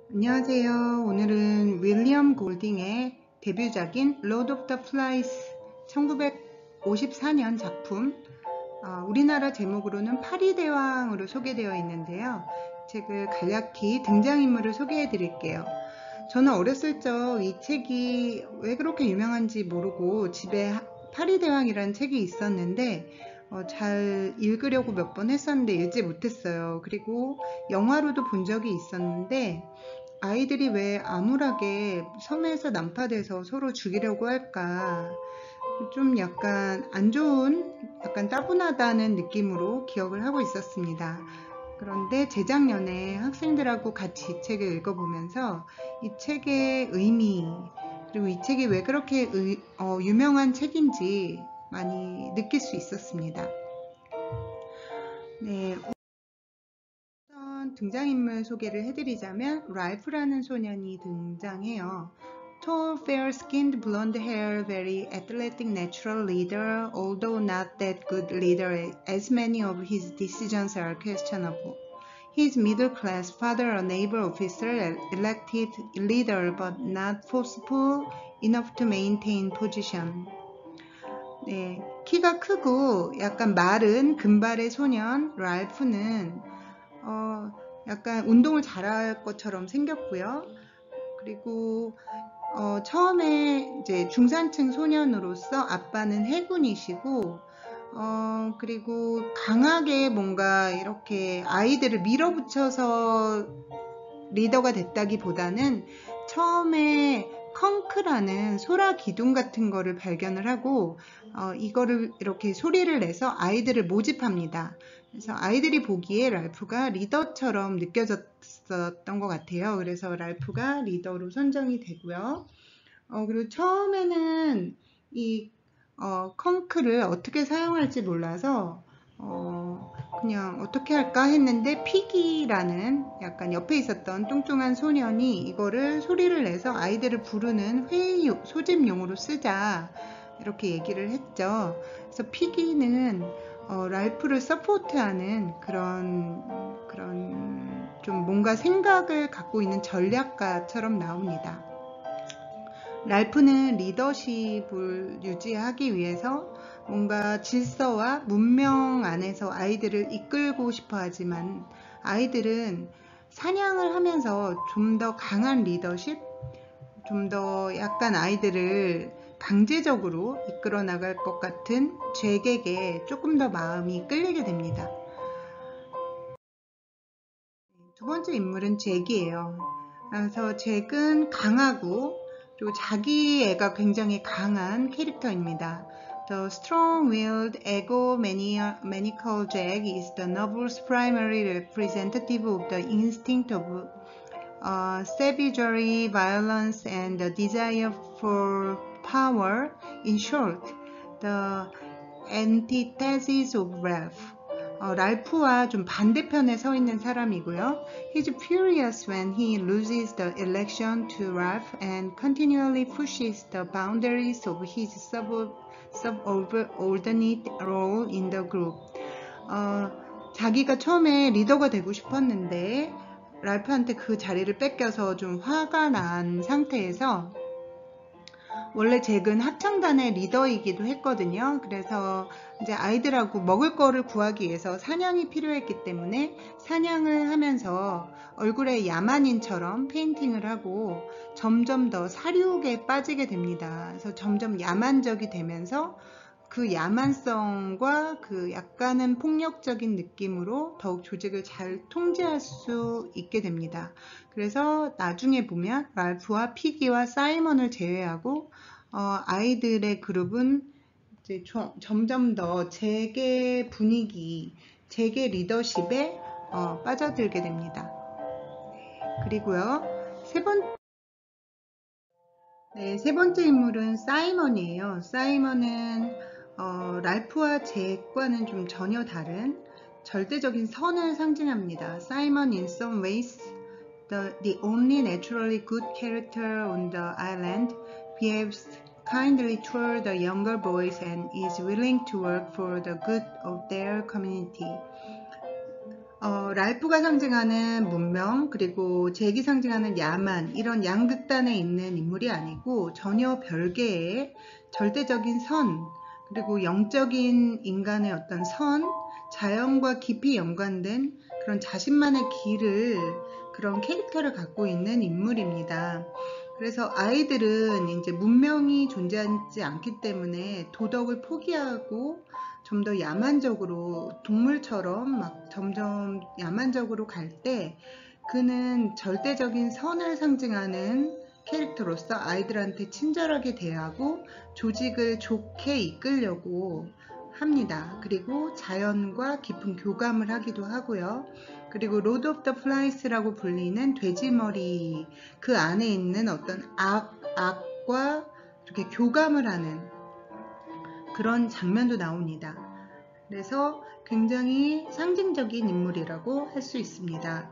안녕하세요. 오늘은 윌리엄 골딩의 데뷔작인 Lord of the Flies 1954년 작품, 우리나라 제목으로는 파리대왕으로 소개되어 있는데요. 책을 간략히 등장인물을 소개해 드릴게요. 저는 어렸을 적 이 책이 왜 그렇게 유명한지 모르고 집에 파리대왕이라는 책이 있었는데 잘 읽으려고 몇 번 했었는데 읽지 못했어요. 그리고 영화로도 본 적이 있었는데 아이들이 왜 암울하게 섬에서 난파돼서 서로 죽이려고 할까? 좀 약간 안 좋은, 약간 따분하다는 느낌으로 기억을 하고 있었습니다. 그런데 재작년에 학생들하고 같이 이 책을 읽어보면서 이 책의 의미, 그리고 이 책이 왜 그렇게 유명한 책인지 많이 느낄 수 있었습니다. 네, 등장인물 소개를 해드리자면 랄프라는 소년이 등장해요. Tall, fair-skinned, blonde-hair, very athletic natural leader, although not that good leader as many of his decisions are questionable. His middle-class father, a naval officer, elected leader but not forceful enough to maintain position. 네, 키가 크고 약간 마른 금발의 소년 랄프는 약간 운동을 잘할 것처럼 생겼고요. 그리고 처음에 이제 중산층 소년으로서 아빠는 해군이시고 그리고 강하게 뭔가 이렇게 아이들을 밀어붙여서 리더가 됐다기보다는 처음에 컹크라는 소라 기둥 같은 거를 발견을 하고 이거를 이렇게 소리를 내서 아이들을 모집합니다. 그래서 아이들이 보기에 랄프가 리더처럼 느껴졌었던 것 같아요. 그래서 랄프가 리더로 선정이 되고요. 그리고 처음에는 이 컹크를 어떻게 사용할지 몰라서 그냥 어떻게 할까 했는데 피기라는 약간 옆에 있었던 뚱뚱한 소년이 이거를 소리를 내서 아이들을 부르는 회의 소집용으로 쓰자 이렇게 얘기를 했죠. 그래서 피기는 랄프를 서포트하는 그런 좀 뭔가 생각을 갖고 있는 전략가처럼 나옵니다. 랄프는 리더십을 유지하기 위해서 뭔가 질서와 문명 안에서 아이들을 이끌고 싶어 하지만 아이들은 사냥을 하면서 좀 더 강한 리더십, 좀 더 약간 아이들을 강제적으로 이끌어 나갈 것 같은 잭에게 조금 더 마음이 끌리게 됩니다. 두 번째 인물은 잭이에요. 그래서 잭은 강하고 그리고 자기 애가 굉장히 강한 캐릭터입니다. The strong-willed, egomaniacal Jack is the novel's primary representative of the instinct of savagery, violence, and the desire for power. In short, the antithesis of Ralph. 랄프와 좀 반대편에 서 있는 사람이고요. He's furious when he loses the election to Ralph and continually pushes the boundaries of his subordinate role in the group. 자기가 처음에 리더가 되고 싶었는데 랄프한테 그 자리를 뺏겨서 좀 화가 난 상태에서 원래 잭은 합창단의 리더이기도 했거든요. 그래서 이제 아이들하고 먹을 거를 구하기 위해서 사냥이 필요했기 때문에 사냥을 하면서 얼굴에 야만인처럼 페인팅을 하고 점점 더 사륙에 빠지게 됩니다. 그래서 점점 야만적이 되면서 그 야만성과 그 약간은 폭력적인 느낌으로 더욱 조직을 잘 통제할 수 있게 됩니다. 그래서 나중에 보면 랄프와 피기와 사이먼을 제외하고 아이들의 그룹은 이제 점점 더 잭의 분위기, 잭의 리더십에 빠져들게 됩니다. 그리고요, 세 번째 인물은 사이먼이에요. 사이먼은 랄프와 잭과는 좀 전혀 다른 절대적인 선을 상징합니다. Simon in some ways the only naturally good character on the island behaves kindly toward the younger boys and is willing to work for the good of their community. 랄프가 상징하는 문명, 그리고 잭이 상징하는 야만, 이런 양극단에 있는 인물이 아니고 전혀 별개의 절대적인 선, 그리고 영적인 인간의 어떤 선, 자연과 깊이 연관된 그런 자신만의 길을, 그런 캐릭터를 갖고 있는 인물입니다. 그래서 아이들은 이제 문명이 존재하지 않기 때문에 도덕을 포기하고 좀 더 야만적으로, 동물처럼 막 점점 야만적으로 갈 때, 그는 절대적인 선을 상징하는 캐릭터로서 아이들한테 친절하게 대하고 조직을 좋게 이끌려고 합니다. 그리고 자연과 깊은 교감을 하기도 하고요. 그리고 로드 오브 더 플라이스라고 불리는 돼지머리, 그 안에 있는 어떤 악과 이렇게 교감을 하는 그런 장면도 나옵니다. 그래서 굉장히 상징적인 인물이라고 할 수 있습니다.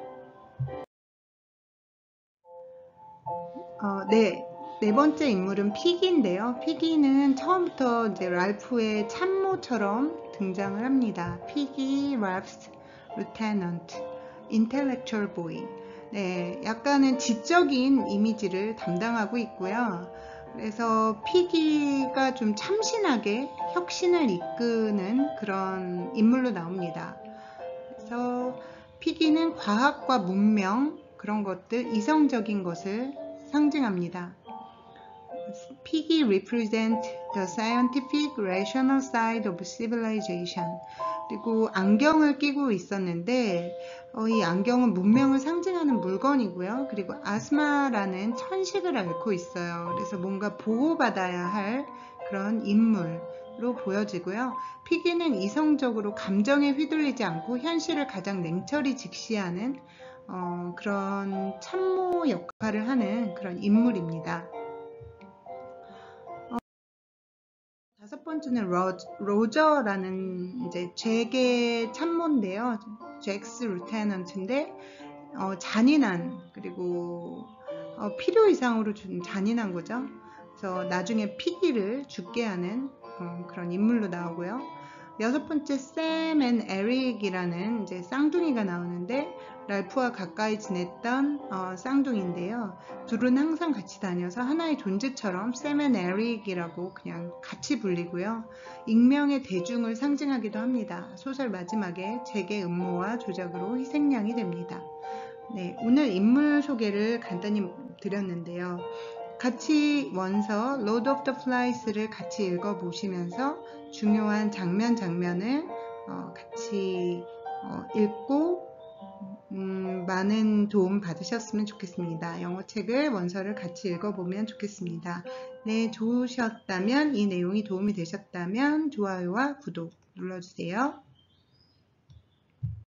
네 번째 인물은 피기인데요. 피기는 처음부터 이제 랄프의 참모처럼 등장을 합니다. 피기, 랄프's lieutenant, intellectual boy. 네, 약간은 지적인 이미지를 담당하고 있고요. 그래서 피기가 좀 참신하게 혁신을 이끄는 그런 인물로 나옵니다. 그래서 피기는 과학과 문명, 그런 것들, 이성적인 것을 상징합니다. Piggy represent the scientific, rational side of civilization. 그리고 안경을 끼고 있었는데 이 안경은 문명을 상징하는 물건이고요. 그리고 아스마라는 천식을 앓고 있어요. 그래서 뭔가 보호받아야 할 그런 인물로 보여지고요. 피기는 이성적으로 감정에 휘둘리지 않고 현실을 가장 냉철히 직시하는 그런 참모 역할을 하는 그런 인물입니다. 다섯 번째는 로저라는 이제 잭의 참모인데요. 잭스 루테넌트인데 잔인한, 그리고 필요 이상으로 좀 잔인한 거죠. 그래서 나중에 피기를 죽게 하는 그런 인물로 나오고요. 여섯 번째 샘 앤 에릭이라는 이제 쌍둥이가 나오는데 랄프와 가까이 지냈던 쌍둥이인데요. 둘은 항상 같이 다녀서 하나의 존재처럼 샘 앤 에릭이라고 그냥 같이 불리고요. 익명의 대중을 상징하기도 합니다. 소설 마지막에 잭의 음모와 조작으로 희생양이 됩니다. 네, 오늘 인물 소개를 간단히 드렸는데요. 같이 원서 Lord of the Flies를 같이 읽어보시면서 중요한 장면을 같이 읽고 많은 도움 받으셨으면 좋겠습니다. 영어책을 원서를 같이 읽어보면 좋겠습니다. 네, 좋으셨다면, 이 내용이 도움이 되셨다면 좋아요와 구독 눌러주세요.